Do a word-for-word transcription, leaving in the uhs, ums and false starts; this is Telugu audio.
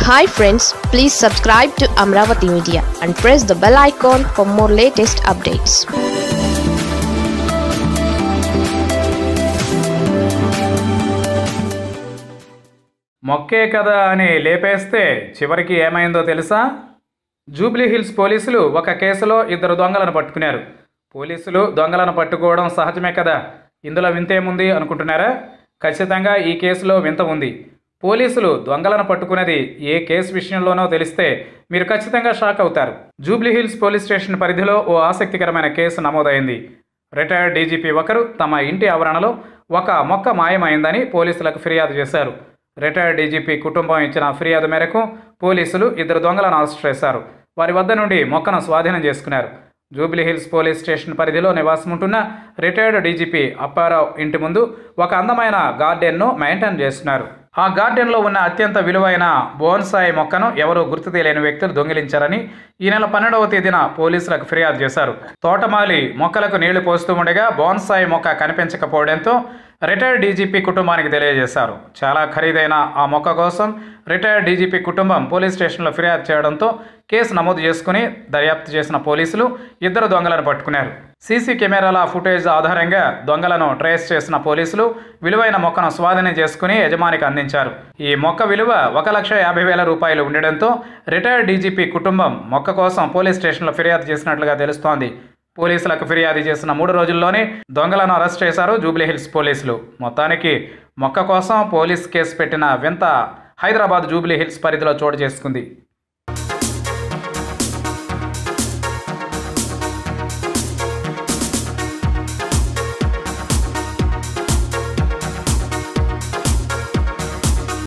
Hi friends, please subscribe to Amaravathi Media and press the bell icon for more latest updates. మొక్కే కదా అని లేపేస్తే చివరికి ఏమైందో తెలుసా? జూబ్లీ హిల్స్ పోలీసులు ఒక కేసులో ఇద్దరు దొంగలను పట్టుకున్నారు. పోలీసులు దొంగలను పట్టుకోవడం సహజమే కదా, ఇందులో వింతేముంది అనుకుంటున్నారా? ఖచ్చితంగా ఈ కేసులో వింత ఉంది. పోలీసులు దొంగలను పట్టుకున్నది ఏ కేసు విషయంలోనో తెలిస్తే మీరు ఖచ్చితంగా షాక్ అవుతారు. జూబ్లీ హిల్స్ పోలీస్ స్టేషన్ పరిధిలో ఓ ఆసక్తికరమైన కేసు నమోదైంది. రిటైర్డ్ డీజీపీ ఒకరు తమ ఇంటి ఆవరణలో ఒక మొక్క మాయమైందని పోలీసులకు ఫిర్యాదు చేశారు. రిటైర్డ్ డీజీపీ కుటుంబం ఇచ్చిన ఫిర్యాదు మేరకు పోలీసులు ఇద్దరు దొంగలను అరెస్ట్ చేశారు. వారి వద్ద నుండి మొక్కను స్వాధీనం చేసుకున్నారు. జూబ్లీ హిల్స్ పోలీస్ స్టేషన్ పరిధిలో నివాసం ఉంటున్న రిటైర్డ్ డీజీపీ అప్పారావు ఇంటి ముందు ఒక అందమైన గార్డెన్ను మెయింటైన్ చేస్తున్నారు. ఆ గార్డెన్లో ఉన్న అత్యంత విలువైన బోన్సాయి మొక్కను ఎవరూ గుర్తు తెలియని వ్యక్తులు దొంగిలించారని ఈ నెల పన్నెండవ తేదీన పోలీసులకు ఫిర్యాదు చేశారు. తోటమాలి మొక్కలకు నీళ్లు పోస్తూ ఉండగా బోన్సాయి మొక్క కనిపించకపోవడంతో రిటైర్డ్ డీజీపీ కుటుంబానికి తెలియజేశారు. చాలా ఖరీదైన ఆ మొక్క కోసం రిటైర్డ్ డీజీపీ కుటుంబం పోలీస్ స్టేషన్లో ఫిర్యాదు చేయడంతో కేసు నమోదు చేసుకుని దర్యాప్తు చేసిన పోలీసులు ఇద్దరు దొంగలను పట్టుకున్నారు. సీసీ కెమెరాల ఫుటేజ్ ఆధారంగా దొంగలను ట్రేస్ చేసిన పోలీసులు విలువైన మొక్కను స్వాధీనం చేసుకుని యజమానికి అందించారు. ఈ మొక్క విలువ ఒక లక్ష యాభై వేల రూపాయలు ఉండడంతో రిటైర్డ్ డీజీపీ కుటుంబం మొక్క కోసం పోలీస్ స్టేషన్లో ఫిర్యాదు చేసినట్లుగా తెలుస్తోంది. పోలీసులకు ఫిర్యాదు చేసిన మూడు రోజుల్లోనే దొంగలను అరెస్ట్ చేశారు జూబ్లీ హిల్స్ పోలీసులు. మొత్తానికి మొక్క కోసం పోలీస్ కేసు పెట్టిన వింత హైదరాబాద్ జూబ్లీ హిల్స్ పరిధిలో చోటు చేసుకుంది.